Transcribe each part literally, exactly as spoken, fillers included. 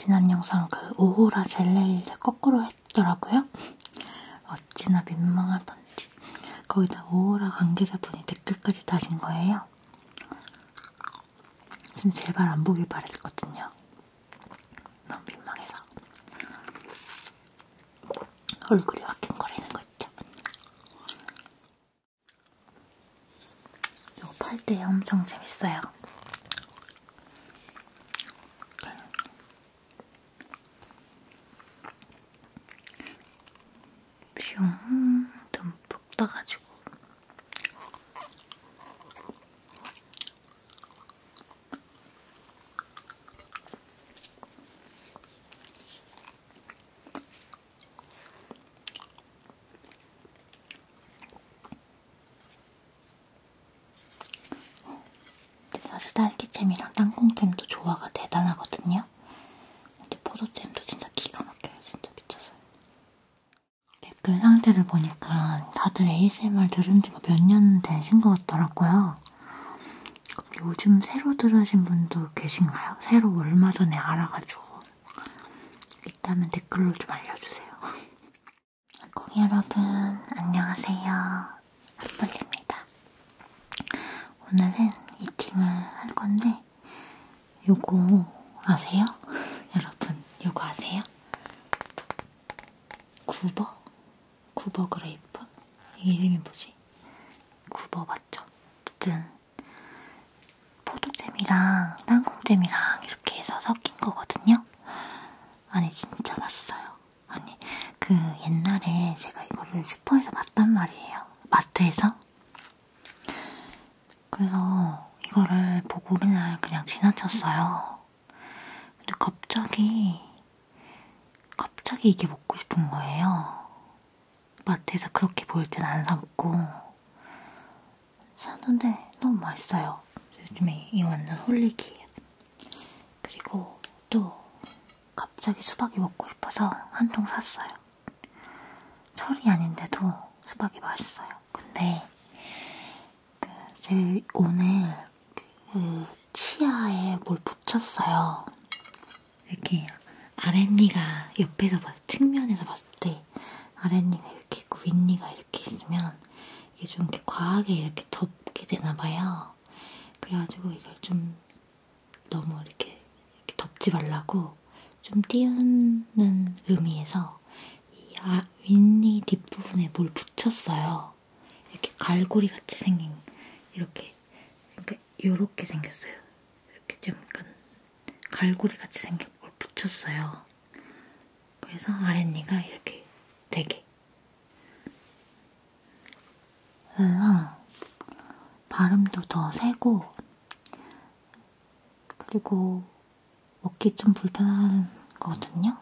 지난 영상 그 오호라 젤레이를 거꾸로 했더라고요. 어찌나 민망하던지. 거기다 오호라 관계자분이 댓글까지 다신 거예요. 진짜 제발 안 보길 바랬거든요. 너무 민망해서. 얼굴이 화끈거리는 거 있죠. 이거 팔 때 엄청 재밌어요. 뿅 듬뿍 떠가지고 사실 딸기잼이랑 땅콩잼도 조화가 대단하거든요. 근데 포도잼도 진짜 기가 막혀요. 진짜 미쳤어요. 댓글 상태를 보니까 다들 에이에스엠알 들은 지 몇 년 되신 것 같더라고요. 요즘 새로 들으신 분도 계신가요? 새로 얼마 전에 알아가지고 있다면 댓글로 좀 알려주세요. 고객 여러분 안녕하세요. 핫벌입니다. 오늘은 이팅을 할 건데 요거 아세요? 여러분 요거 아세요? 구버? 구버 그레이프? 이름이 뭐지? 구버 맞죠? 어쨌든 포도잼이랑 땅콩잼이랑 이렇게 해서 섞인 거거든요. 아니 진짜 맛있어요. 아니 그 옛날에 제가 이거를 슈퍼에서 봤단 말이에요. 마트에서. 그래서 이거를 보고 맨날 그냥 지나쳤어요. 근데 갑자기 갑자기 이게 먹고 싶은 거예요. 마트에서 그렇게 보일 땐 안 사 먹고 샀는데 너무 맛있어요. 요즘에 이거 완전 홀릭이에요. 그리고 또 갑자기 수박이 먹고 싶어서 한 통 샀어요. 철이 아닌데도 수박이 맛있어요. 근데 그 제가 오늘 그 치아에 뭘 붙였어요. 이렇게 아랫니가 옆에서 봤을 때, 측면에서 봤을 때 아랫니가 이렇게 있고 윗니가 이렇게 있으면 이게 좀 이렇게 과하게 이렇게 덮게 되나봐요. 그래가지고 이걸 좀 너무 이렇게, 이렇게 덮지 말라고 좀 띄우는 의미에서 이 아, 윗니 뒷부분에 뭘 붙였어요. 이렇게 갈고리 같이 생긴 이렇게 그러니까 이렇게 생겼어요. 이렇게 좀 약간 갈고리 같이 생긴 걸 붙였어요. 그래서 아랫니가 이렇게 되게 그래서 발음도 더 세고 그리고 먹기 좀 불편하거든요.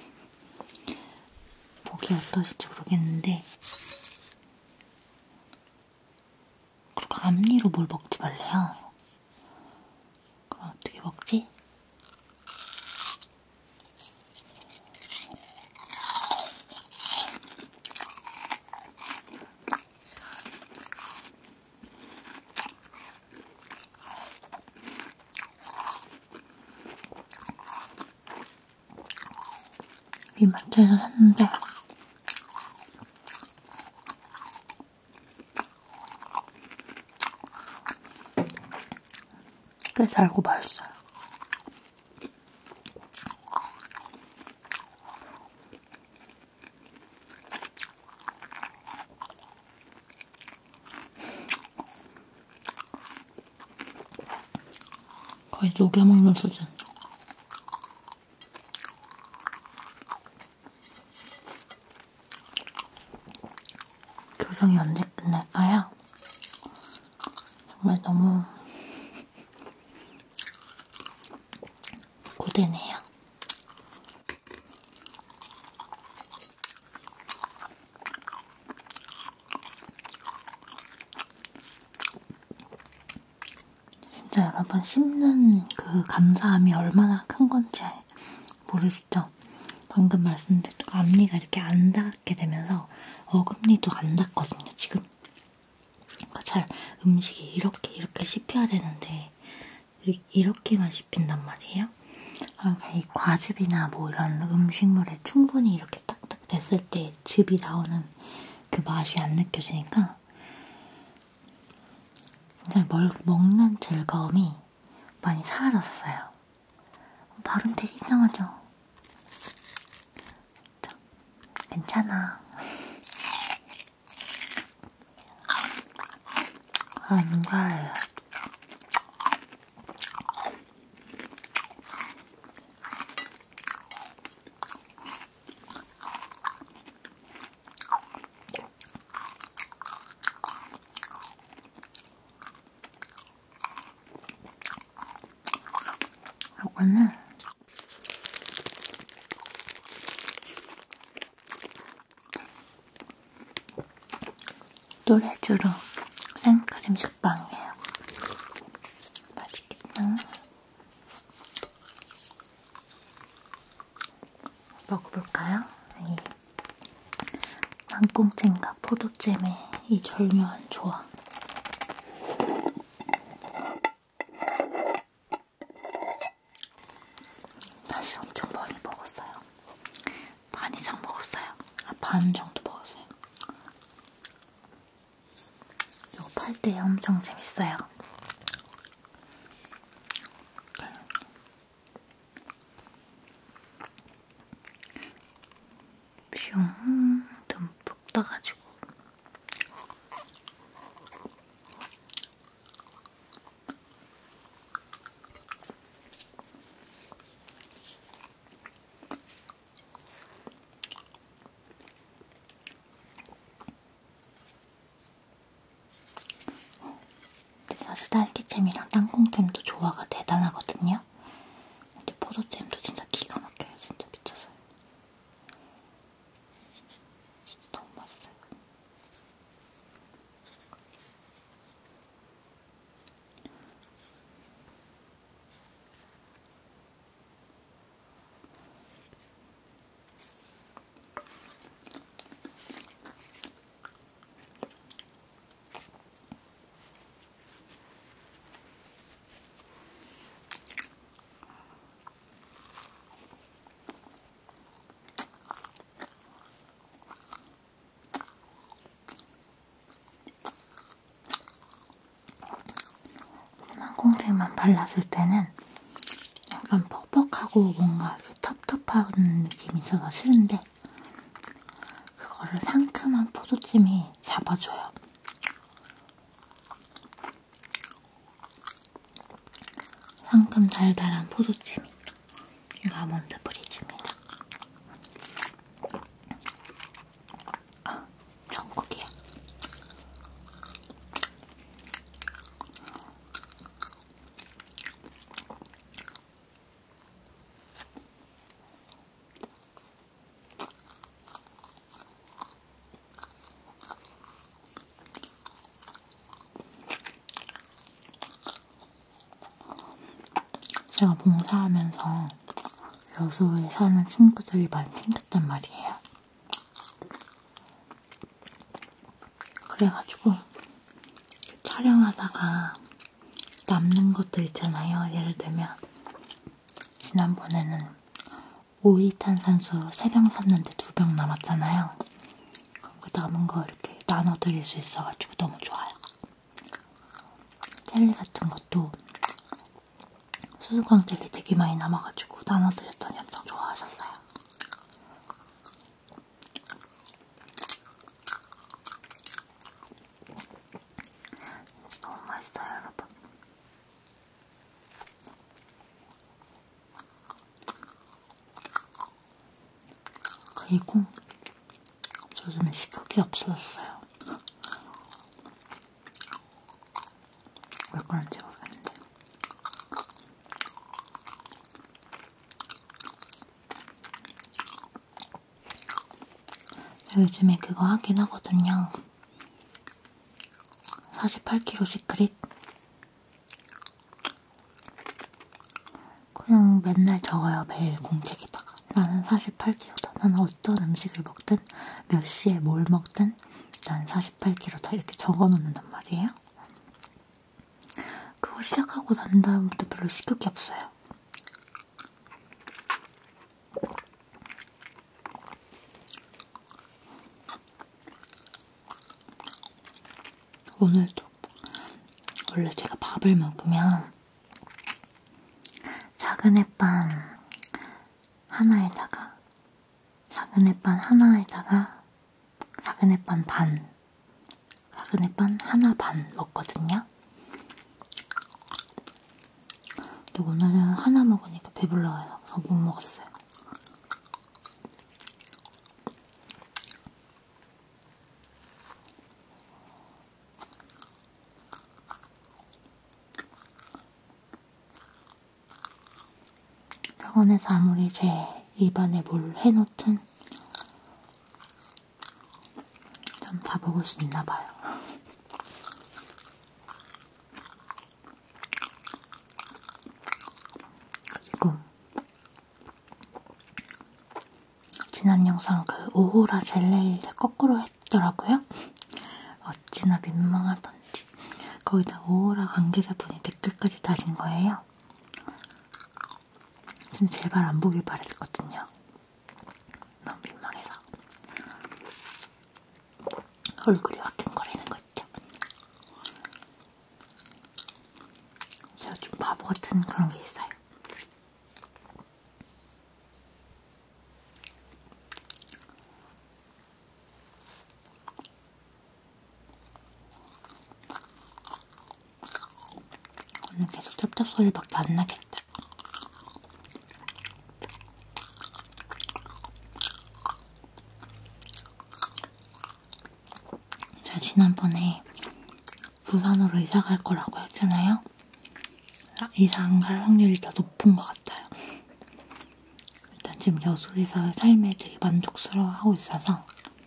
보기 어떠실지 모르겠는데 그리고 앞니로 뭘 먹지 말래요. 그럼 어떻게 먹지? 이마트에서 샀는데 꽤 달고 맛있어요. 거의 녹여먹는 수준. 교정이 언제 끝날까요? 정말 너무 고되네요. 진짜 여러분 씹는 그 감사함이 얼마나 큰 건지 모르시죠? 방금 말씀드린 앞니가 이렇게 안 닿게 되면서 어금니도 안 닿거든요, 지금. 그러니까 잘 음식이 이렇게 이렇게 씹혀야 되는데 이렇게만 씹힌단 말이에요. 아, 이 과즙이나 뭐 이런 음식물에 충분히 이렇게 딱딱 됐을 때 즙이 나오는 그 맛이 안 느껴지니까 굉장히 뭘 먹는 즐거움이 많이 사라졌어요. 발음 되게 이상하죠? 괜찮아. 안 가요. 요거는 또레쥬르 생크림 식빵이에요. 맛있겠다. 먹어볼까요? 이 땅콩잼과 포도잼의 이 절묘한 조화. 다시 엄청 많이 먹었어요. 반 이상 먹었어요. 아, 반 정도 먹었어요. 이거 팔 때 엄청 재밌어요. 뿅 듬뿍 떠가지고 사실 딸기잼이랑 땅콩잼도 조화가 대단하거든요. 근데 포도잼도 진짜 기가 막혀요. 진짜 미쳤어요. 진짜 너무 맛있어요. 땅콩잼만 발랐을 때는 약간 퍽퍽하고 뭔가 텁텁한 느낌이 있어서 싫은데 그거를 상큼한 포도잼이 잡아줘요. 상큼 달달한 포도잼이. 이거 아몬드 브리즈입니다. 아, 천국이야. 제가 봉사하면서 여수에 사는 친구들이 많이 생겼단 말이에요. 그래가지고 촬영하다가 남는 것들 있잖아요. 예를 들면 지난번에는 오이탄산수 세 병 샀는데 두 병 남았잖아요. 그럼 그 남은 거 이렇게 나눠드릴 수 있어가지고 너무 좋아요. 젤리 같은 것도 수수광 젤리 되게 많이 남아가지고 나눠드렸더니 엄청 좋아하셨어요. 너무 맛있어요, 여러분. 그리고 요즘에 식욕이 없어졌어요. 왜 그런지 모르겠는데. 요즘에 그거 하긴 하거든요. 사십팔 킬로그램 시크릿. 그냥 맨날 적어요. 매일 공책에다가. 나는 사십팔 킬로그램다. 나는 어떤 음식을 먹든 몇 시에 뭘 먹든 나는 사십팔 킬로그램다. 이렇게 적어놓는단 말이에요. 그거 시작하고 난 다음부터 별로 식욕이 없어요. 오늘도 원래 제가 밥을 먹으면 작은 햇반 하나에다가 작은 햇반 하나에다가 작은 햇반 반, 작은 햇반 하나 반 먹거든요. 근데 오늘은 하나 먹으니까 배불러요. 그래서 못 먹었어요. 병원에서 아무리 제 입안에 뭘 해놓든 좀 다 먹을 수 있나봐요. 그리고 지난 영상 그 오호라 젤레이를 거꾸로 했더라고요. 어찌나 민망하던지. 거기다 오호라 관계자분이 댓글까지 다신 거예요. 진짜 제발 안 보길 바랬거든요. 너무 민망해서. 얼굴이 화끈거리는 거 있죠. 제가 좀 바보 같은 그런 게 있어요. 오늘 계속 쩝쩝 소리밖에 안 나겠다. 제가 지난번에 부산으로 이사 갈 거라고 했잖아요. 이사 안 갈 확률이 더 높은 것 같아요. 일단 지금 여수에서의 삶에 되게 만족스러워하고 있어서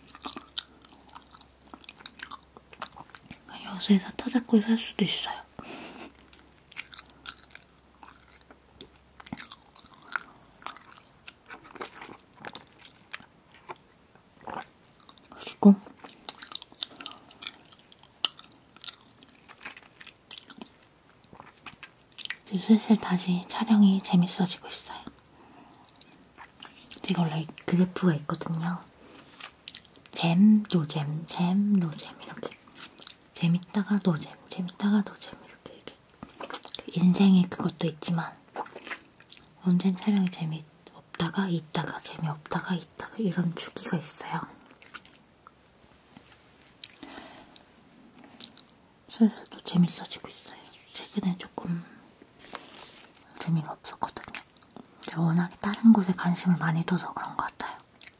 여수에서 터잡고 살 수도 있어요. 그리고 이제 슬슬 다시 촬영이 재밌어지고 있어요. 제가 원래 그래프가 있거든요. 잼, 노잼, 잼, 노잼 이렇게 재밌다가 노잼, 재밌다가 노잼 이렇게, 이렇게. 인생에 그것도 있지만 언젠 촬영이 재미없다가 있다가 재미없다가 있다가 이런 주기가 있어요. 슬슬 또 재밌어지고 있어요. 최근에 조금 재미가 없었거든요. 제가 워낙 다른 곳에 관심을 많이 둬서 그런 것 같아요.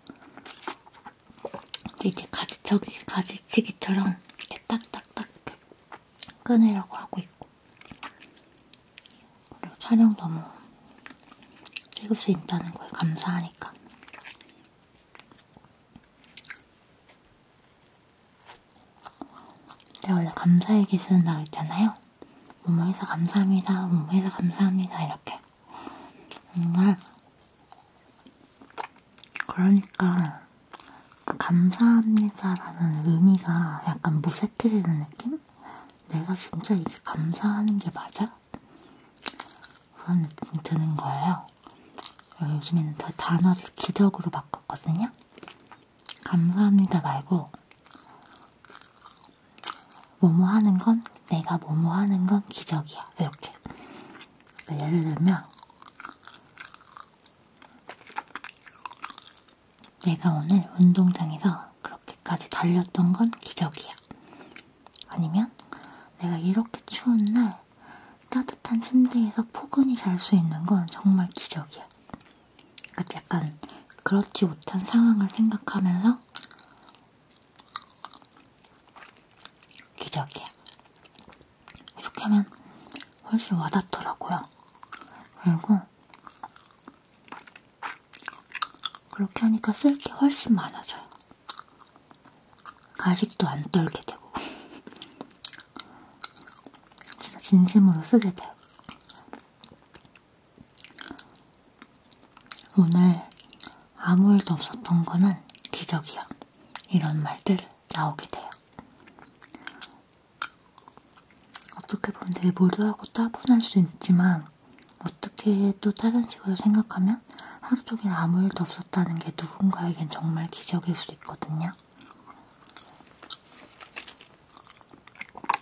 근데 이제 가지치기, 가지치기처럼 이렇게 딱딱딱 이렇게 끊으려고 하고 있고, 그리고 촬영도 뭐 찍을 수 있다는 거에 감사하니까. 제가 원래 감사 얘기 쓰는 날 있잖아요. 뭐뭐해서 감사합니다, 뭐뭐해서 감사합니다 이렇게. 정말 그러니까 그 감사합니다라는 의미가 약간 무색해지는 느낌? 내가 진짜 이게 감사하는 게 맞아? 그런 느낌이 드는 거예요. 요즘에는 다 단어를 기적으로 바꿨거든요. 감사합니다 말고 뭐뭐 하는 건, 내가 뭐뭐 하는 건 기적이야. 이렇게. 그러니까 예를 들면 내가 오늘 운동장에서 그렇게까지 달렸던 건 기적이야. 아니면 내가 이렇게 추운 날 따뜻한 침대에서 포근히 잘 수 있는 건 정말 기적이야. 그러니까 약간 그렇지 못한 상황을 생각하면서 기적이야. 이렇게 하면 훨씬 와닿더라고요. 그리고 그렇게 하니까 쓸 게 훨씬 많아져요. 가식도 안 떨게 되고 진짜 진심으로 쓰게 돼요. 오늘 아무 일도 없었던 거는 기적이야. 이런 말들 나오게 돼요. 어떻게 보면 되게 무료하고 따분할 수 있지만 어떻게 또 다른 식으로 생각하면 하루 종일 아무 일도 없었다는 게 누군가에겐 정말 기적일 수도 있거든요.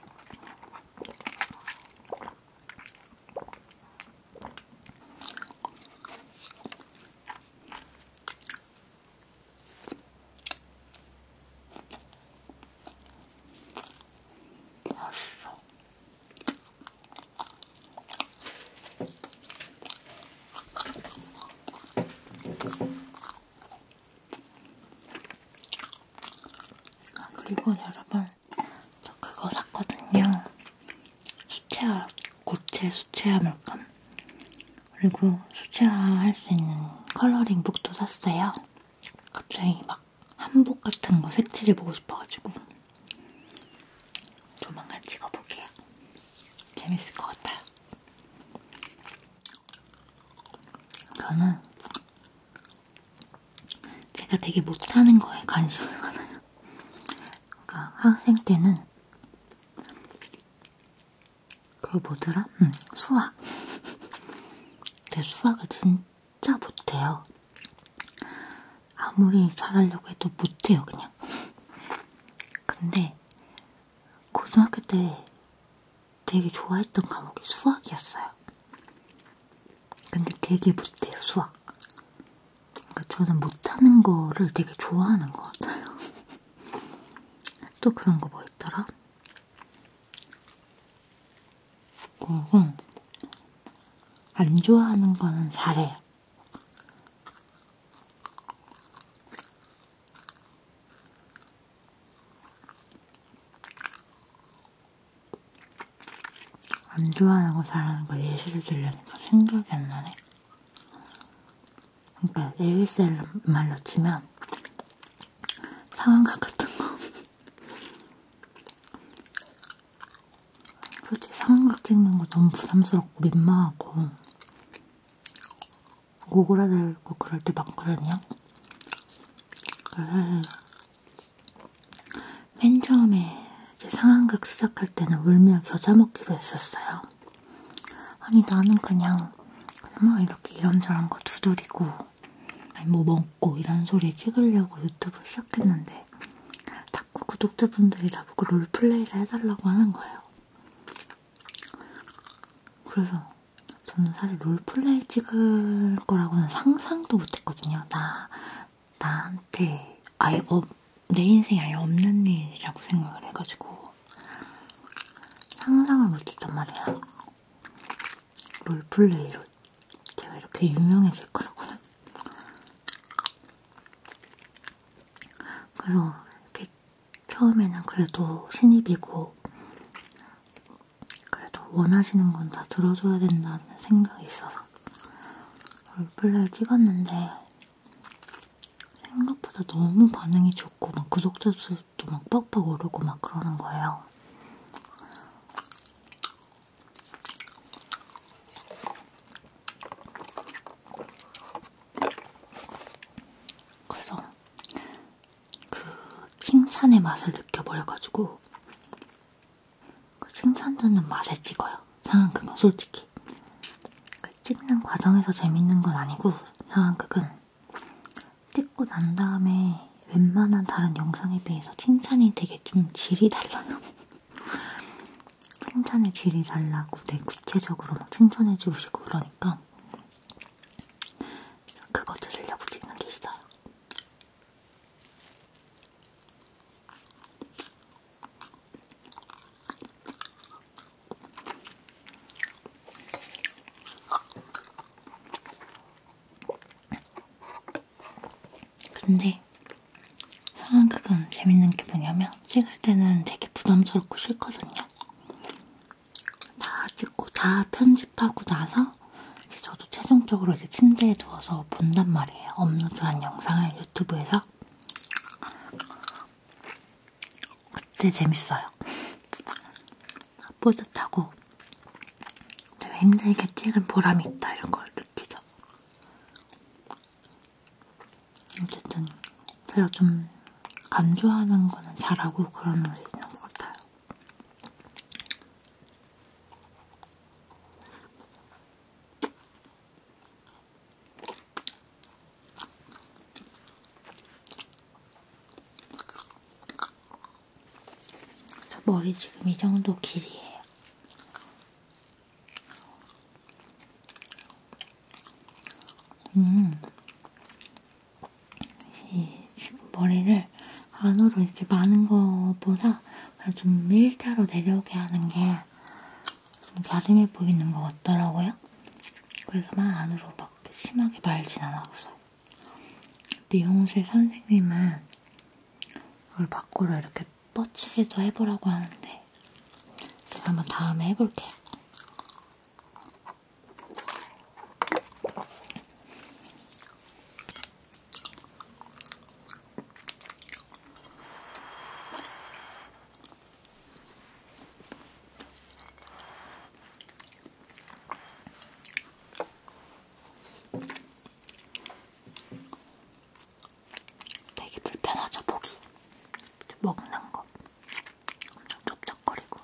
그리고 여러분, 저 그거 샀거든요. 수채화, 고체 수채화 물감. 그리고 수채화 할 수 있는 컬러링 북도 샀어요. 갑자기 막 한복 같은 거 색칠해보고 싶어가지고 조만간 찍어볼게요. 재밌을 것 같아요. 저는 제가 되게 못하는 거에 관심이 많아요. 그러니까 학생 때는 그 뭐더라? 응, 수학. 제가 수학을 진짜 못해요. 아무리 잘하려고 해도 못해요, 그냥. 근데 고등학교 때 되게 좋아했던 과목이 수학이었어요. 근데 되게 못해요, 수학. 그러니까 저는 못하는 거를 되게 좋아하는 것 같아요. 또 그런 거 뭐 있더라? 그리고 안 좋아하는 거는 잘해요. 안 좋아하는 거 잘하는 거 예시를 들려니까 생각이 안 나네. 그러니까 에이에스엘 말로 치면 상황극 같은 거. 솔직히 상황극 찍는 거 너무 부담스럽고 민망하고 오그라들고 그럴 때 많거든요. 그래서 맨 처음에 이제 상황극 시작할 때는 울며 겨자 먹기로 했었어요. 아니 나는 그냥 그냥 막 이렇게 이런저런 거 두드리고 아니 뭐 먹고 이런 소리 찍으려고 유튜브 시작했는데 자꾸 구독자분들이 나보고 롤플레이를 해달라고 하는 거예요. 그래서 저는 사실 롤플레이 찍을 거라고는 상상도 못했거든요. 나, 나한테 아예 없, 내 인생에 아예 없는 일이라고 생각을 해가지고 상상을 못했단 말이야. 롤플레이로 제가 이렇게 유명해질 거라고는. 그래서 이렇게 처음에는 그래도 신입이고 그래도 원하시는 건 다 들어줘야 된다는 생각이 있어서 롤플레이를 찍었는데 생각보다 너무 반응이 좋고 막 구독자 수도 막 빡빡 오르고 막 그러는 거예요. 그래서 그 칭찬의 맛을 느껴버려가지고 그 칭찬 듣는 맛에 찍어요. 상황극은 솔직히. 그 찍는 과정에서 재밌는 건 아니고 상황극은 찍고 난 다음에 웬만한 다른 영상에 비해서 칭찬이 되게 좀 질이 달라요. 칭찬의 질이 달라고 되게 구체적으로 막 칭찬해주시고 그러니까 그거 들으려고 찍는 게 있어요. 근데 상황극은 재밌는 게 뭐냐면 찍을 때는 되게 부담스럽고 싫거든요. 다 찍고 다 편집하고 나서 이제 저도 최종적으로 이제 침대에 누워서 본단 말이에요. 업로드한 영상을 유튜브에서. 그때 재밌어요. 뿌듯하고 내가 힘들게 찍은 보람이 있다 이런 걸 느끼죠. 어쨌든 제가 좀 간주하는 거는 잘하고 그런 맛이 있는 것 같아요. 저 머리 지금 이 정도 길이에요. 음, 이 지금 머리를 안으로 이렇게 많은 것보다 좀 일자로 내려오게 하는 게 좀 갸름해 보이는 것 같더라고요. 그래서 막 안으로 막 심하게 말진 않았어요. 미용실 선생님은 이걸 밖으로 이렇게 뻗치기도 해보라고 하는데 제가 한번 다음에 해볼게요. 되게 불편하죠, 보기. 먹는 거. 엄청 쩝쩝거리고.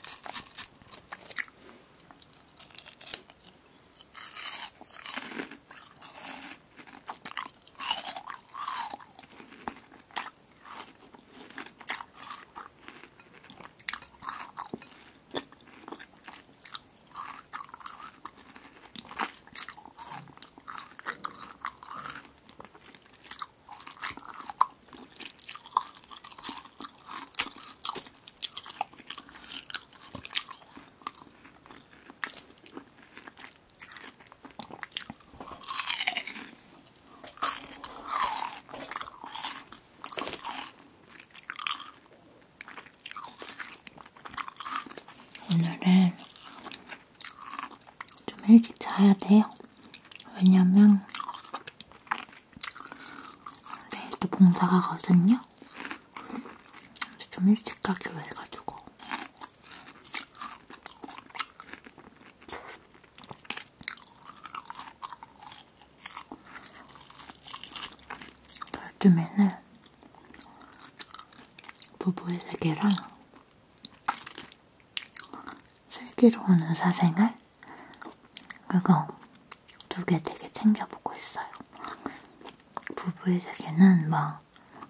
오늘은 좀 일찍 자야 돼요. 왜냐면 내일 또 봉사 가거든요. 좀 일찍 가기로 해가지고. 요즘에는 부부의 세계랑 슬기로운 의사생활? 그거 두 개 되게 챙겨보고 있어요. 부부의 세계는 막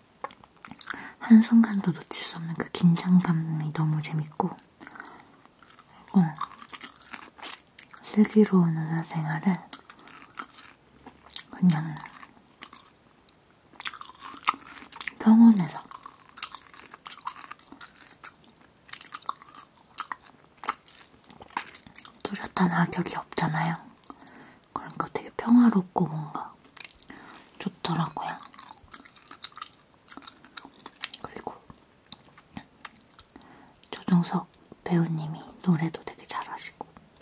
한순간도 놓칠 수 없는 그 긴장감이 너무 재밌고, 그리고 슬기로운 의사생활은 그냥 병원에서 뚜렷한 악역이 없잖아요. 그러니까 되게 평화롭고 뭔가 좋더라고요. 그리고 조정석 배우님이 노래도 되게 잘하시고.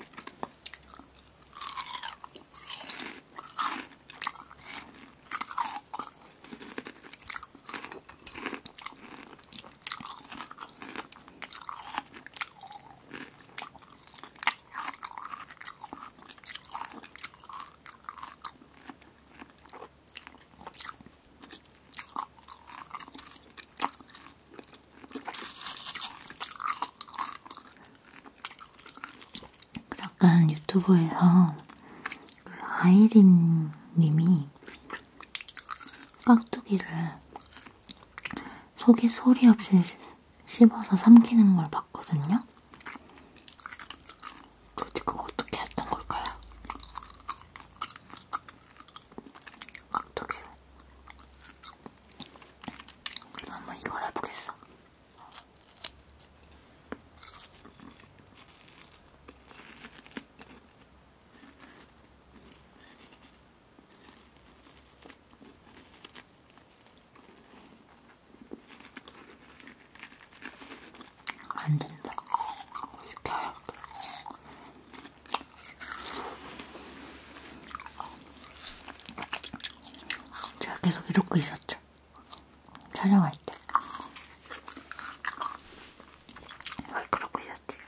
약간 유튜브에서 그 아이린 님이 깍두기를 속에 소리 없이 씹어서 삼키는 걸 봤거든요. 도대체 그거 어떻게 했던 걸까요? 깍두기를. 그래서 한번 이걸 해보겠어. 안 된다. 이렇게 할게. 제가 계속 이러고 있었죠. 촬영할 때. 왜 그러고 있었지?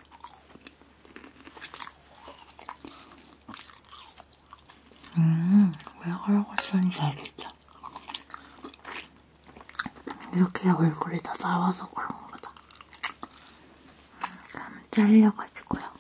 음, 왜 그러고 있었는지 알겠죠? 이렇게 얼굴이 다 나와서 그런 거다. 이렇게 하면 잘려가지고요.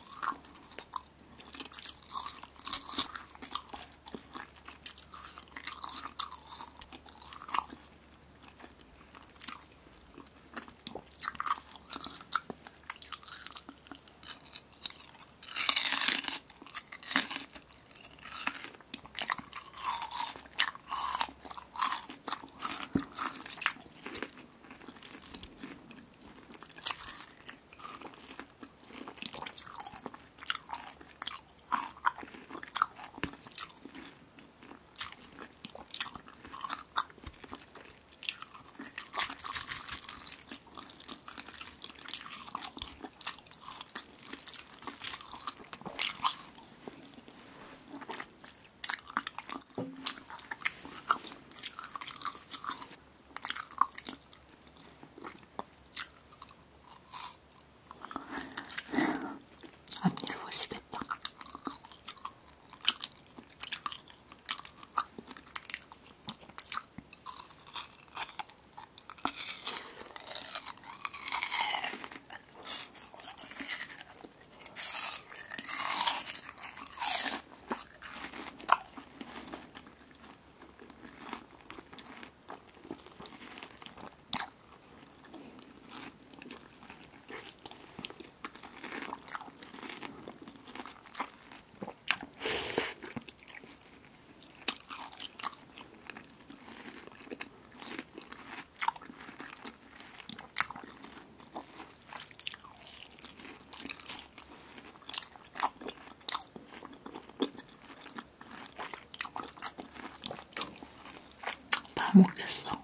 다 먹겠어.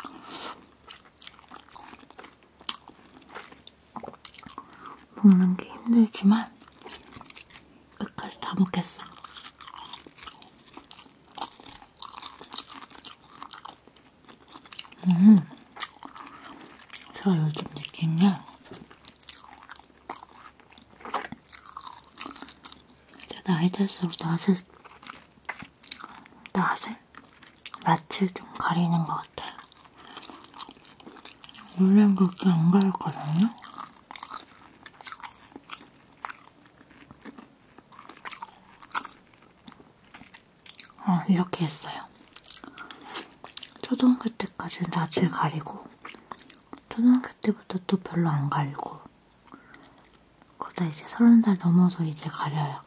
먹는 게 힘들지만 끝까지 다 먹겠어. 음, 제가 요즘 느낀 게 나이 들수록 낯을, 낯을? 낯을 좀 가리는 것 같아요. 원래는 그렇게 안 가렸거든요? 어, 이렇게 했어요. 초등학교 때까지는 낯을 가리고, 초등학교 때부터 또 별로 안 가리고, 그러다 이제 서른 살 넘어서 이제 가려요.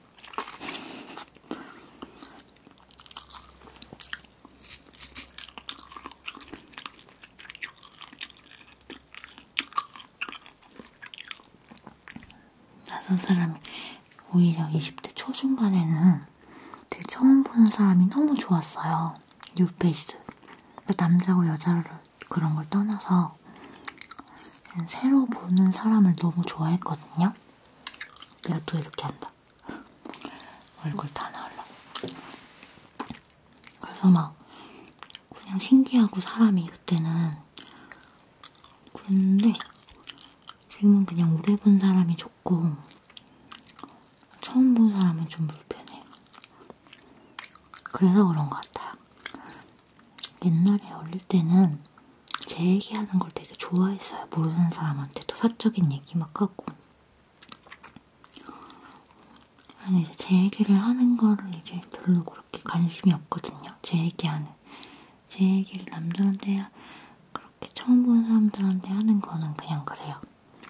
낯선 사람이 오히려 이십 대 초중반에는 되게 처음 보는 사람이 너무 좋았어요. 뉴페이스. 남자고 여자를 그런 걸 떠나서 새로 보는 사람을 너무 좋아했거든요. 내가 또 이렇게 한다. 얼굴 다 나오려고. 그래서 막 그냥 신기하고 사람이 그때는. 그랬는데 지금은 그냥 오래 본 사람이 좋고 처음 본 사람은 좀 불편해. 그래서 그런 것 같아요. 옛날에 어릴 때는 제 얘기하는 걸 되게 좋아했어요. 모르는 사람한테도 사적인 얘기 막 하고. 아니, 이제 제 얘기를 하는 거를 이제 별로 그렇게 관심이 없거든요. 제 얘기하는. 제 얘기를 남들한테 그렇게 처음 본 사람들한테 하는 거는 그냥 그래요.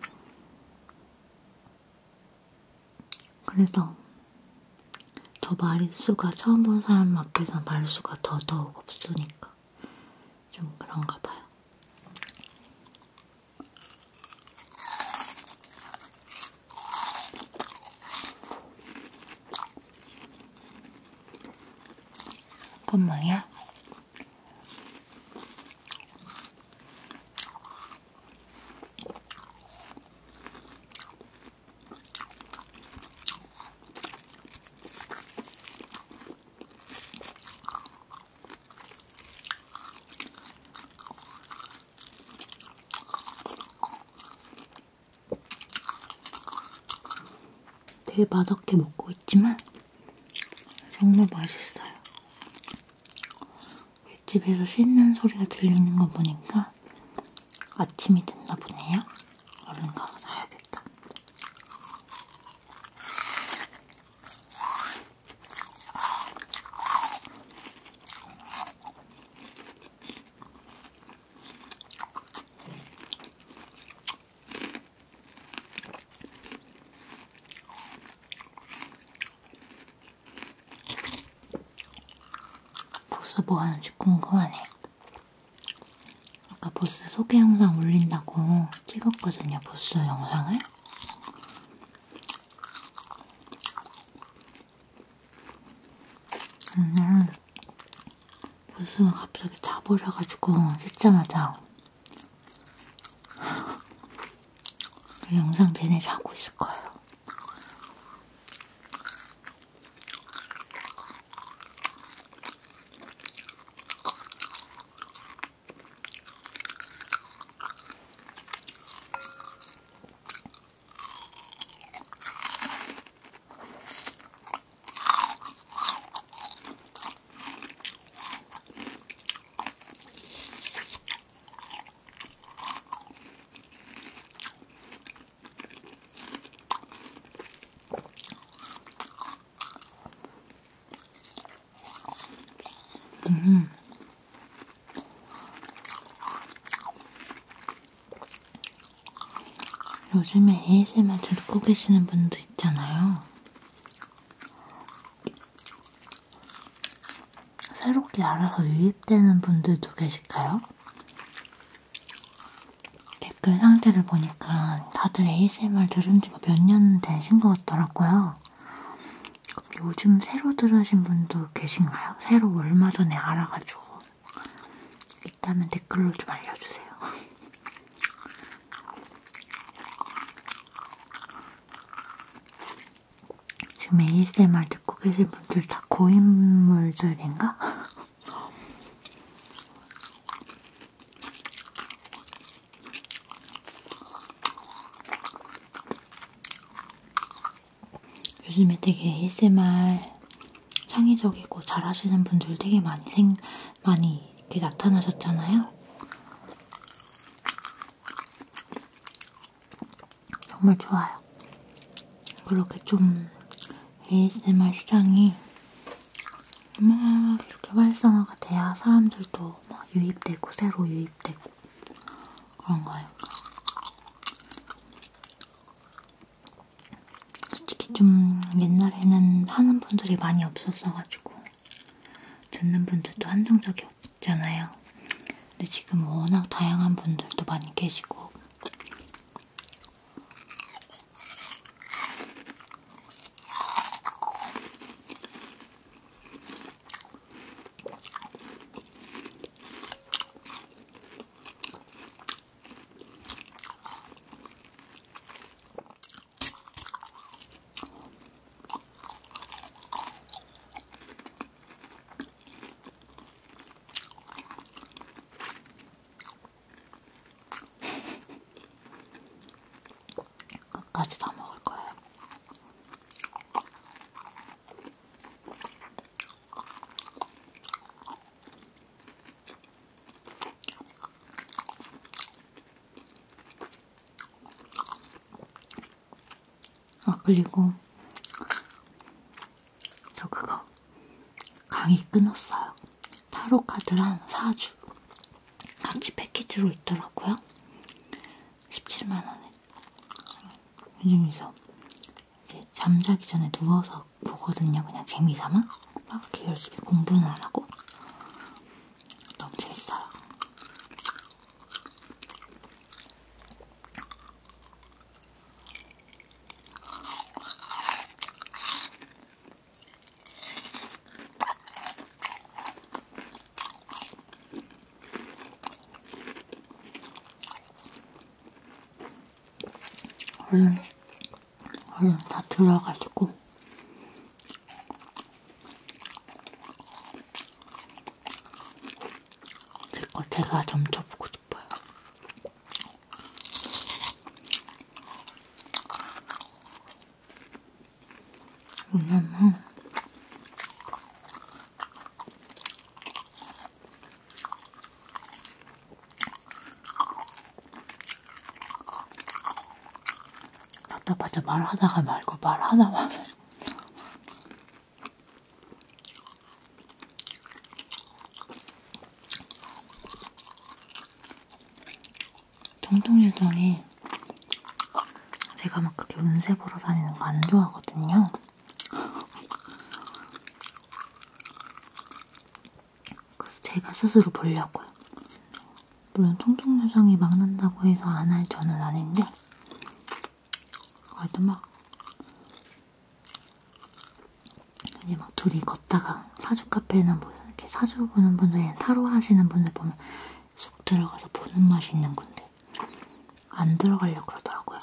그래서 더 말수가 처음 본 사람 앞에서 말수가 더 더욱 없으니까 좀 그런가 봐요. 잠깐만요. 되게 맛없게 먹고 있지만 정말 맛있어요. 윗집에서 씻는 소리가 들리는 거 보니까 아침이 됐나 보네요. 얼른 가서 사야겠다. 보스 뭐 하는지 궁금하네요. 아까 보스 소개 영상 올린다고 찍었거든요, 보스 영상을. 음, 보스가 갑자기 자버려가지고 씻자마자 그 영상 내내 자고 있을 거예요. 음. 요즘에 에이에스엠알 듣고 계시는 분도 있잖아요. 새롭게 알아서 유입되는 분들도 계실까요? 댓글 상태를 보니까 다들 에이에스엠알 들은 지가 몇 년 되신 것 같더라고요. 요즘 새로 들으신 분도 계신가요? 새로 얼마 전에 알아가지고 있다면 댓글로 좀 알려주세요. 지금 에이에스엠알 듣고 계신 분들 다 고인물들인가? 요즘에 되게 에이에스엠알 창의적이고 잘하시는 분들 되게 많이 생, 많이 이렇게 나타나셨잖아요. 정말 좋아요. 그렇게 좀 에이에스엠알 시장이 막 이렇게 활성화가 돼야 사람들도 막 유입되고 새로 유입되고 그런 거예요. 솔직히 좀 옛날에는 하는 분들이 많이 없었어가지고 듣는 분들도 한정적이었잖아요. 근데 지금 워낙 다양한 분들도 많이 계시고 끝까지 다 먹을 거예요. 아, 그리고 저 그거 강의 끊었어요. 타로 카드랑 사주 같이 패키지로 있더라고요. 십칠만 원에. 요즘에서 이제 잠자기 전에 누워서 보거든요. 그냥 재미삼아. 막 이렇게 열심히 공부는 안 하고. 너무 재밌어요. 얼른, 얼른 다 들어가지고 제 거 제가 점쳐보고 싶어요. 왜냐면 답답하자 말하다가 말고 말하다 말고 통통유정이 제가 막 그렇게 운세 보러 다니는 거 안 좋아하거든요. 그래서 제가 스스로 보려고요. 물론 통통유정이 막는다고 해서 안 할 저는 아닌데 그래도 막 이제 막 둘이 걷다가 사주 카페나 뭐 이렇게 사주 보는 분들이나 타로 하시는 분들 보면 쑥 들어가서 보는 맛이 있는 건데 안 들어가려고 그러더라고요.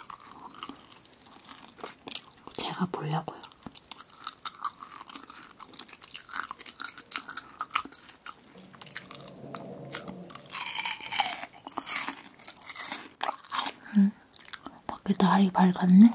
제가 보려고요. 응? 밖에 날이 밝았네?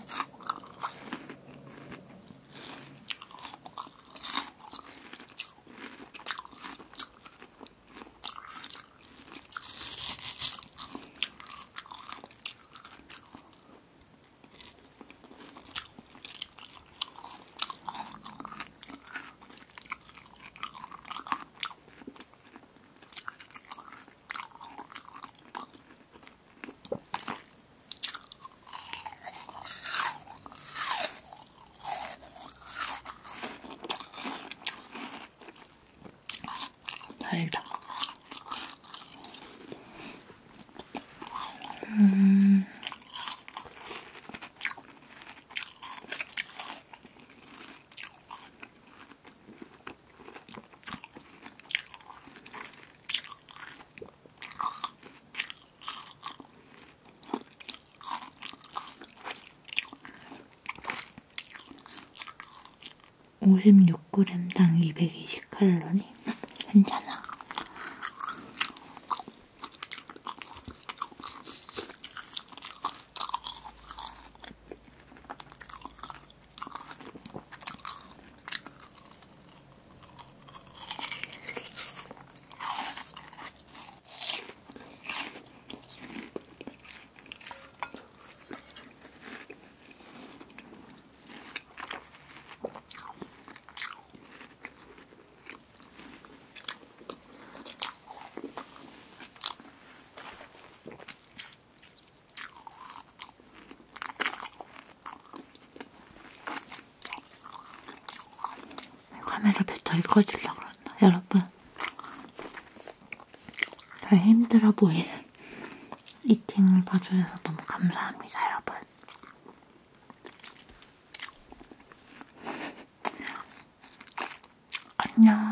오십육 그램당 이백이십 칼로리? 괜찮아. 카메라 배터리 꺼지려고 그런다. 여러분, 저 힘들어 보이는 이팅을 봐주셔서 너무 감사합니다, 여러분. 안녕.